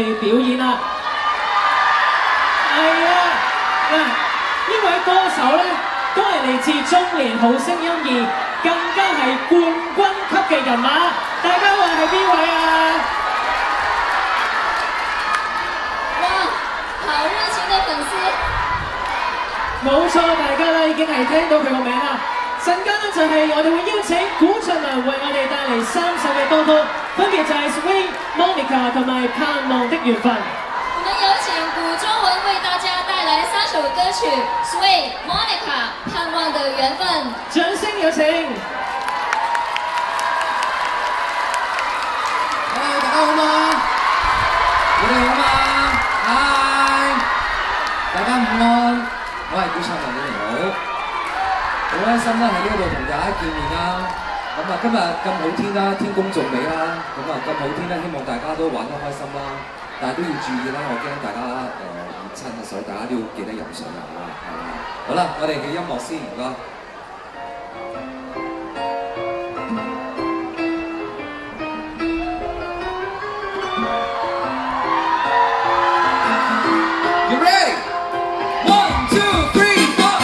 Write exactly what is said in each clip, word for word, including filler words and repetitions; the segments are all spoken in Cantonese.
哋表演啦。係啊，嗱，呢位歌手咧都係嚟自中年好聲音而更加係冠軍級嘅人馬，大家話係邊位啊？ 哇，好熱情嘅粉絲！ 冇錯，大家咧已經係聽到佢個名啦。陣間咧就係我哋會邀請古卓良為我哋帶嚟三首嘅歌曲，分別就係 Sway、Monica 同埋盼望的緣分。 我們有請古中文為大家帶來三首歌曲 Sway、Monica、盼望的緣分。 掌聲有請！ 大家好嗎？你哋好嗎？嗨！大家午安，我係古卓良，你哋好。好開心啦，喺呢度同大家見面啦。咁啊，今日咁好天啦，天公造美啦。咁啊，咁好天啦，希望大家都玩得開心啦。但係都要注意啦，我驚大家誒熱親嘅時候，大家都要記得飲水啊。係嘛？好啦，我哋嘅音樂先，唔該。You ready? One, two, three, four.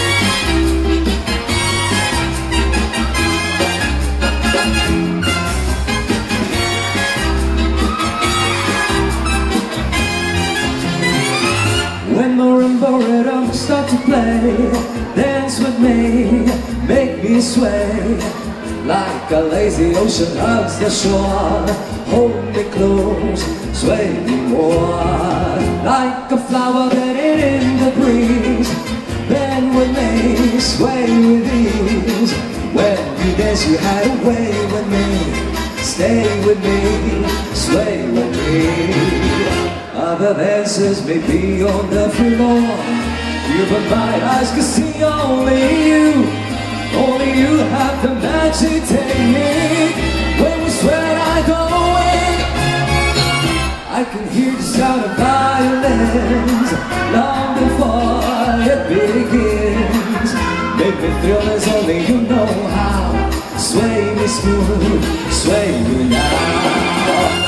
When marimba rhythm start to play, dance with me, make me sway. Like a lazy ocean hugs the shore, hold me close, sway me more. Like a flower bending in the breeze, bend with me, sway with ease. When you dance you had a way with me, stay with me, sway with me. Other dancers may be on the floor, you but my eyes can see only you. Only you have the magic technique. When we sweat I go away, I can hear the sound of violins long before it begins. Make me feel as only you know how. Sway me smooth, sway me now.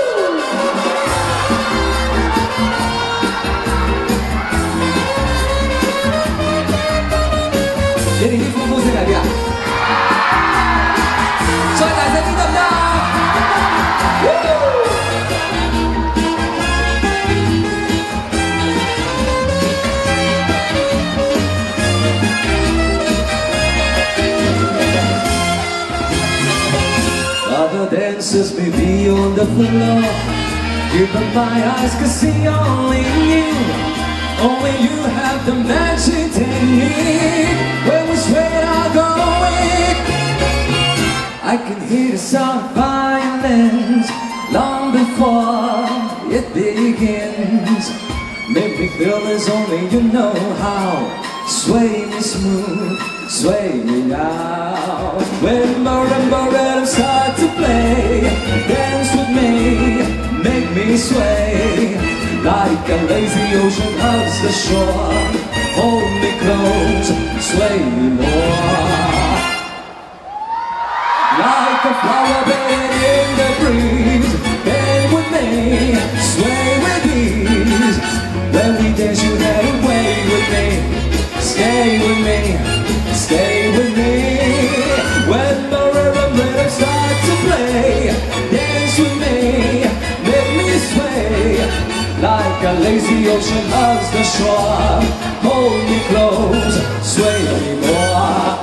你哋啲歡呼聲喺邊啊？再大聲啲得唔得？Other dancers may be on the floor, you but my eyes can see only you. Only you have the magic technique. When we sweat I go weak, I can hear the sound of violins long before it begins. Make me feel as only you know how. Sway me smooth, sway me now. When marimba rhythms start to play, dance with me, make me sway. Like a lazy ocean hugs the shore, hold me close, sway me more. Like a flower bed in the breeze, bend with me, sway with ease. When we dance you had a way with me, stay with me, stay with me. When the rhythm start to play, dance with me, make me sway. Like a lazy ocean hugs the shore, hold me close, sway me more.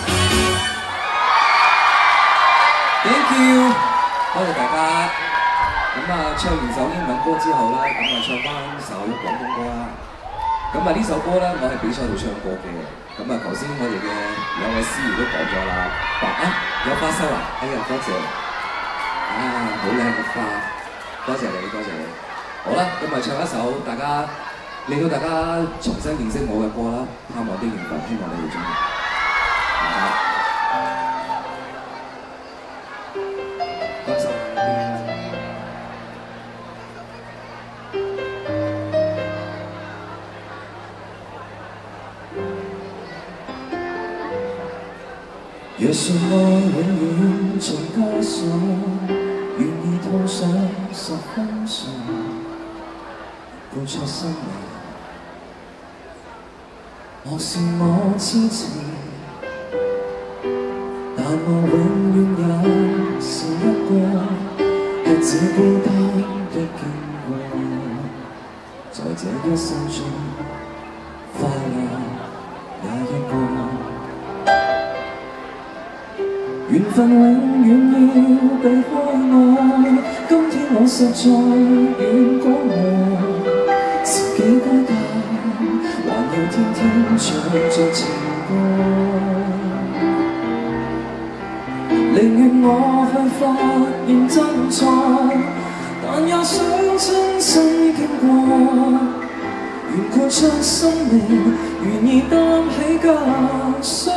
Thank you， 多謝大家。咁啊，唱完首英文歌之後咧，咁啊唱翻首廣東歌啦。咁啊呢首歌咧，我喺比賽度唱過嘅。咁啊，頭先我哋嘅兩位司儀都講咗啦，話啊有花收啊，哎呀多謝，啊好靚嘅花，多謝你，多謝你。好啦，咁咪唱一首大家令到大家重新認識我嘅歌啦，《盼望的緣分》，希望你哋中意。多謝。若說愛永遠從街上，願意套上十分鐘。 伴出生命，莫笑我痴情，但我永遠也是一個日子孤單的經過，在這一生中快樂也一個。 緣分永遠要避開我，今天我實在遠過我，自己孤單，還要天天唱着情歌。寧願我去發現真錯，但也想親身經過，願豁出生命，願意擔起枷鎖。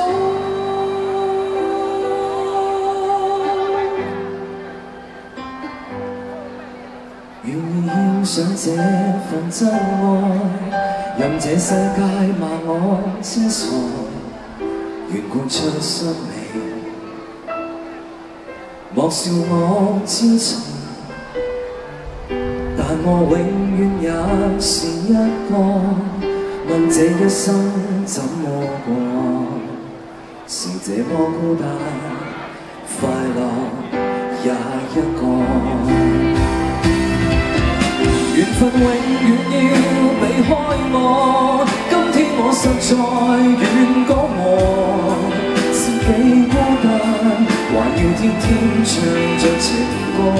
願意獻上這份真愛，任這世界罵我痴傻，願豁出生命，莫笑我痴情，但我永遠也是一個，問這一生怎麼過，是這麼孤單，快樂也一個。 緣分永遠要避開我，今天我實在遠過我，自己孤單，還要天天唱着情歌。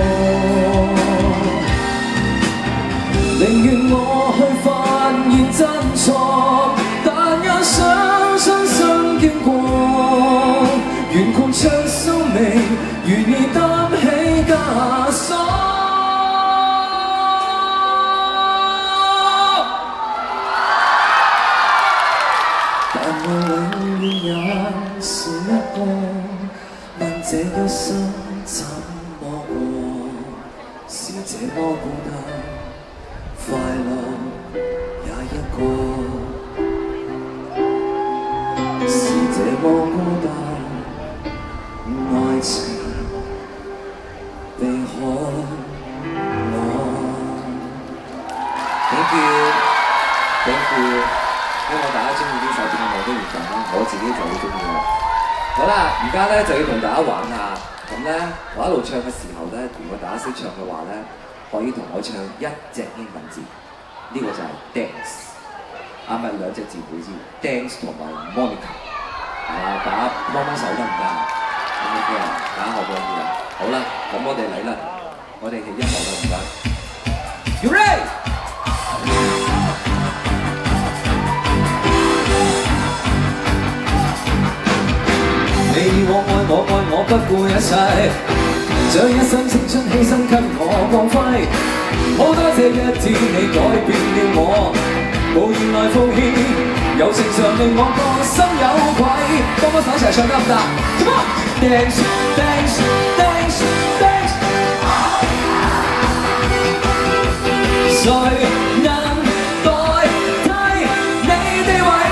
寧願我去發現真錯，但也想親身經過，願豁出生命，願意擔起枷鎖。 我永遠也是一個，問這一生怎麼過，是這麼孤單，快樂也一個，是這麼孤單，愛情避開我。Thank you, thank you。 希望大家中意呢首點解我都緣分啦，我自己就好中意啦。好啦，而家咧就要同大家玩下，咁咧我一路唱嘅時候咧，如果大家識唱嘅話咧，可以同我唱一隻英文字，呢、這個就係 dance， 啊咪兩隻字會知 ，dance 同埋 Monica， 啊大家幫幫手得唔得啊 ？OK 啊，大家學過啲啦。好啦，咁我哋嚟啦，我哋係音樂啦，唔該。You ready？ 你我愛我愛我不顧一切，將一生青春犧牲給我光輝。好多謝一天你改變了我，無言來奉獻，柔情常令我個心有愧。幫幫手一齊唱得唔得 ？Come on， dance dance dance dance， 誰能代替你地位？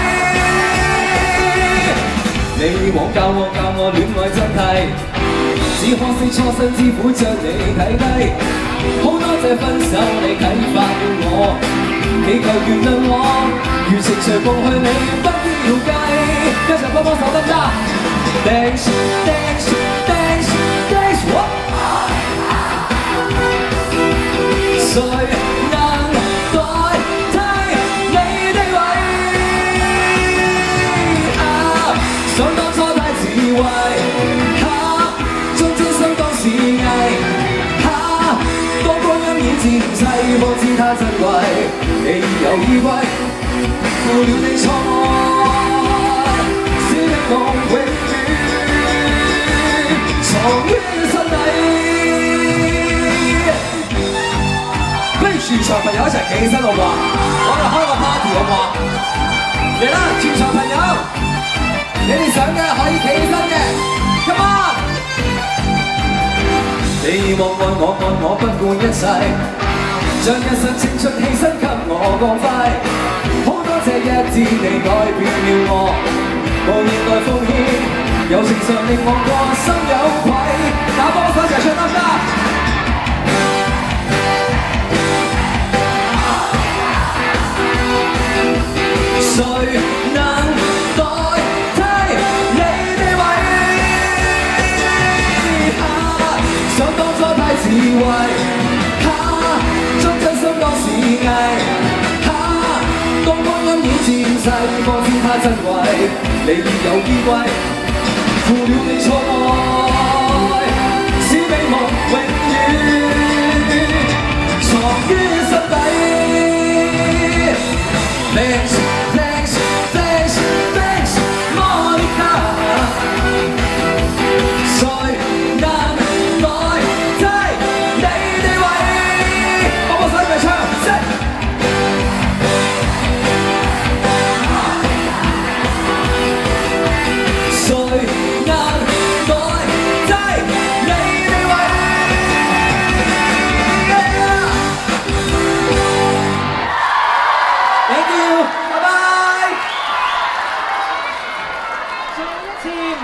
你往教我教我戀愛真諦，只可惜初生之虎將你睇低。好多謝分手你啟發了我，祈求原諒我，如情隨夢去你不要計。一齊幫幫手得唔得 ？Dance dance dance dance， 誰能代替你地位？啊！ 想當初太智慧，哈！將真心當是藝，哈！當光陰演漸細，方知它珍貴。你有依歸，負了你錯愛，使得我永遠藏於心底。不如全場朋友一齊企起身好唔好啊？我哋開個 party 好唔好啊？嚟啦，全場朋友！ 你哋想嘅可以企起身嘅 ，Come on！ 你望愛我愛我不顧一切，將一生青春犧牲給我光輝。好多謝一次你改變了我，無言來奉獻，柔情常令我個心有愧。打幫手一齊唱得唔得？ 當光陰已漸逝，方知他珍貴，你已有依歸，負了你錯愛，使美夢永遠藏於心底。Thanks, thanks, thanks, thanks, Monica。誰能代替你地位？幫我手一齊唱，誰能代替你地位 ？Thank you，拜拜。 再一次。